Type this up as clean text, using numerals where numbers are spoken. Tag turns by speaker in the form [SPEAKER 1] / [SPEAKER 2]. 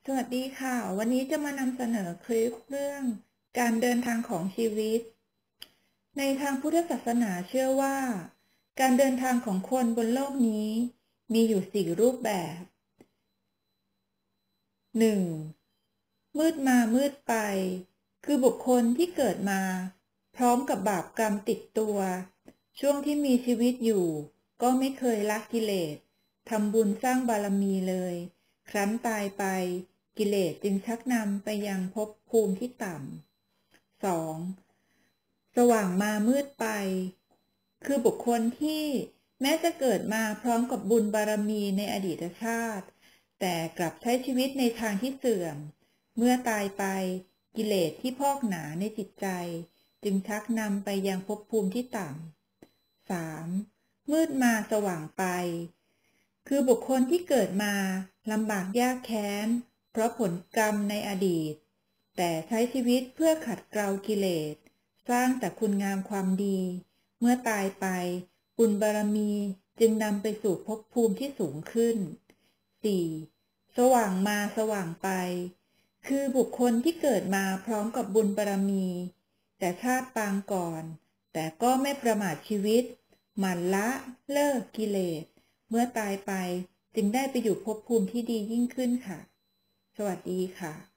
[SPEAKER 1] สวัสดีค่ะวันนี้จะมานำเสนอคลิปเรื่องการเดินทางของชีวิตในทางพุทธศาสนาเชื่อว่าการเดินทางของคนบนโลกนี้มีอยู่4รูปแบบ 1. มืดมามืดไปคือบุคคลที่เกิดมาพร้อมกับบาปกรรมติดตัวช่วงที่มีชีวิตอยู่ก็ไม่เคยละกิเลสทำบุญสร้างบารมีเลยครั้นตายไปกิเลสจึงชักนำไปยังภพภูมิที่ต่ำ 2. สว่างมามืดไปคือบุคคลที่แม้จะเกิดมาพร้อมกับบุญบารมีในอดีตชาติแต่กลับใช้ชีวิตในทางที่เสื่อมเมื่อตายไปกิเลสที่พอกหนาในจิตใจจึงชักนำไปยังภพภูมิที่ต่ำ 3. มืดมาสว่างไปคือบุคคลที่เกิดมาลำบากยากแค้นเพราะผลกรรมในอดีตแต่ใช้ชีวิตเพื่อขัดเกลากิเลสสร้างแต่คุณงามความดีเมื่อตายไปบุญบารมีจึงนำไปสู่ภพภูมิที่สูงขึ้น 4. สว่างมาสว่างไปคือบุคคลที่เกิดมาพร้อมกับบุญบารมีแต่ชาติปางก่อนแต่ก็ไม่ประมาทชีวิตหมั่นละเลิกกิเลสเมื่อตายไปจึงได้ไปอยู่ภพภูมิที่ดียิ่งขึ้นค่ะสวัสดีค่ะ